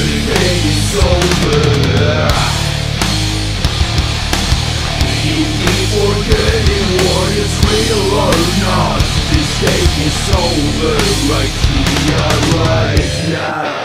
game is over. You keep forgetting what is real or not. This game is over right here, right now.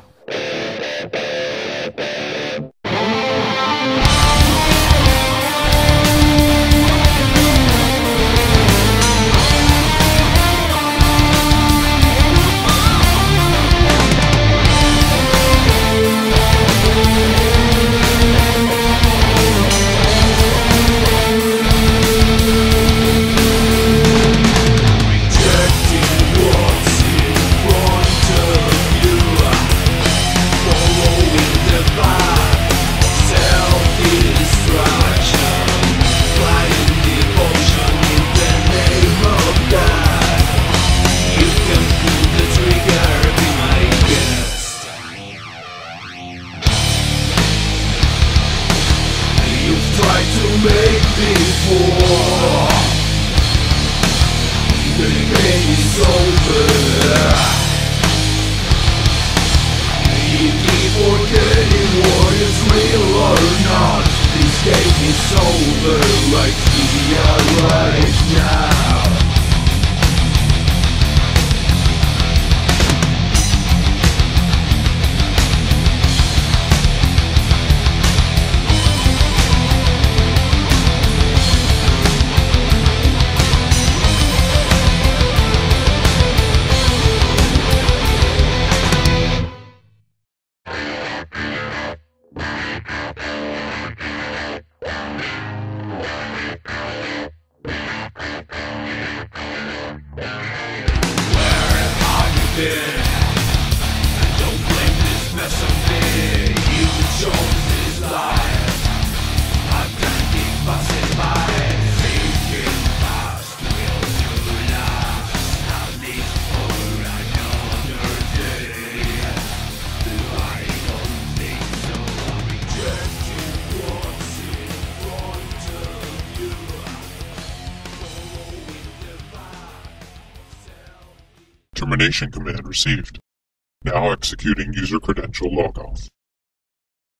Make me fall. The game is over. You keep forgetting what is real or not. This game is over right here, right now. And don't blame this mess on me. You chose this life. I can't keep passing by. Thinking fast will you last. At least for another day. I don't think so. I'm rejecting what's in front of you. Following the path. Termination command received. Now executing user credential logoff.